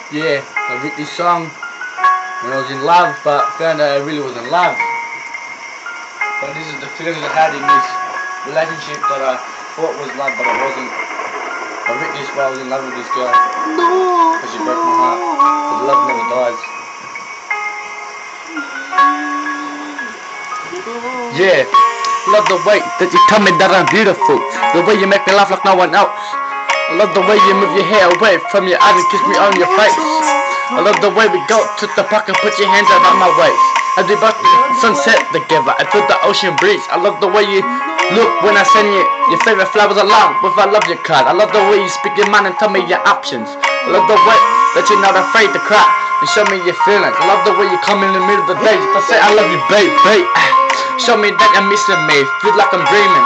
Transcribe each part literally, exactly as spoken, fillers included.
Yeah, I wrote this song when I was in love, but found out I really wasn't in love. But this is the feelings I had in this relationship that I thought was love, but it wasn't. I wrote this while I was in love with this girl. Because she broke my heart. Because love never dies. Yeah, love the way that you tell me that I'm beautiful. The way you make me laugh like no one else. I love the way you move your hair away from your eyes and kiss me on your face. I love the way we go to the park and put your hands around my waist. As we watch the sunset together and feel the ocean breeze. I love the way you look when I send you your favorite flowers along with I love you card. I love the way you speak your mind and tell me your options. I love the way that you're not afraid to cry and show me your feelings. I love the way you come in the middle of the day just to say I love you, babe, babe. Show me that you're missing me. Feel like I'm dreaming.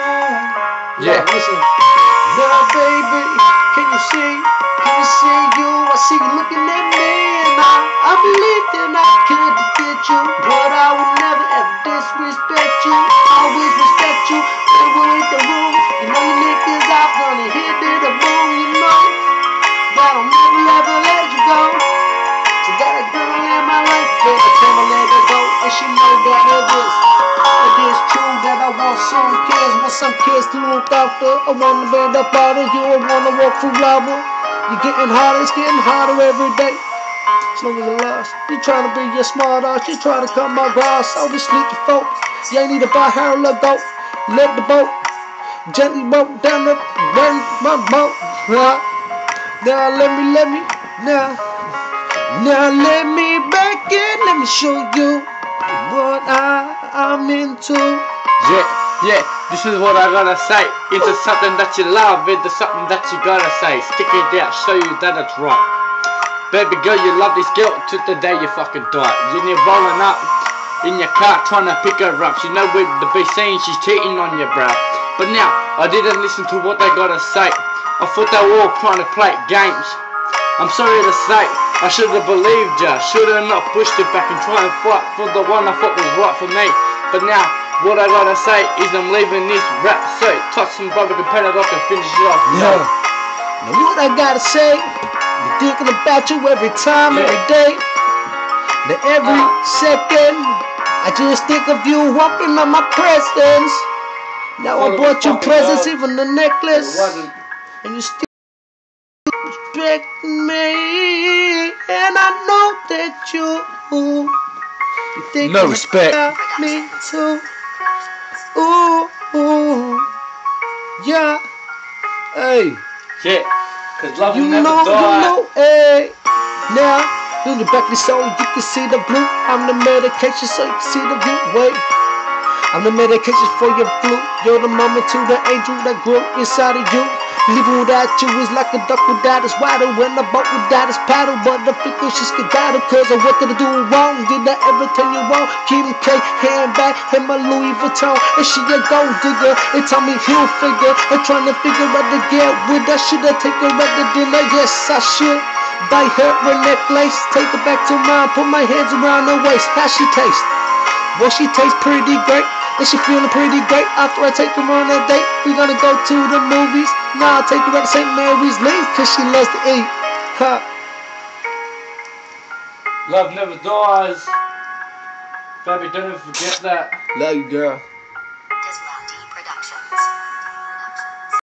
Yeah. Now baby, can you see, can you see you? I see you looking at me and I, I believe that I could get you, but I would never ever disrespect you. Always respect you, never read the room. You know you niggas out gonna hit to the moon. You know that I'll never ever let you go. So got a girl in my life, but I can't let her go, and she know that it is. It is true that I want some kids, want some kids to look after. I wanna be the father, you I wanna walk through lava. You're getting harder, it's getting harder every day. As long as it lasts, you trying to be your smart ass, you trying to come my grass. All this sleepy folk, you ain't need to buy her, let go. Let the boat gently boat down the run my boat. Now, now let me, let me, now, now let me back in, let me show you what I, I'm into. Yeah, yeah, this is what I gotta say. Into something that you love, into something that you gotta say. Stick it out, show you that it's right. Baby girl, you love this girl to the day you fucking die. Then you're rolling up in your car trying to pick her up. She know where to be saying she's cheating on you, bro. But now, I didn't listen to what they gotta say. I thought they were all trying to play games. I'm sorry to say, I should have believed ya. Should have not pushed it back and tried and fight for the one I thought was right for me. But now, what I gotta say is I'm leaving this rap so touch some brother can pen it up and finish it off. Yeah. Now what I gotta say, be thinking about you every time, yeah. every day. Now every uh. second, I just think of you walking on my presence. Now I bought you presents, dog. Even the necklace. And you still respect me, and I know that you, you think no respect about me too. Ooh, ooh, yeah, hey, yeah, cause love you will never know, die. you know, hey, now, in the back of the soul, you can see the blue. I'm the medication, so you can see the blue. Wait, I'm the medication for your flu. You're the mama to the angel that grew inside of you. Living without you is like a duck without its water. When a boat without its paddle, but the fickle she's skedaddle. Cause I wanted to do it wrong. Did I ever tell you wrong? Kim K, hand back, and my Louis Vuitton. And she a gold digger, and tell me heel figure. I'm trying to figure out to get with her. Should I take her at the dinner? Yes, I should. Buy her a necklace, take her back to mine, put my hands around her waist. How she taste? Well, she tastes pretty great. And she feeling pretty great. After I take her on a date, we gonna go to the movies. Now I'll take her at Saint Mary's Lane, cause she loves to eat. Huh. Love never dies. Baby, don't ever forget that. Love you, girl. Disrupti Productions.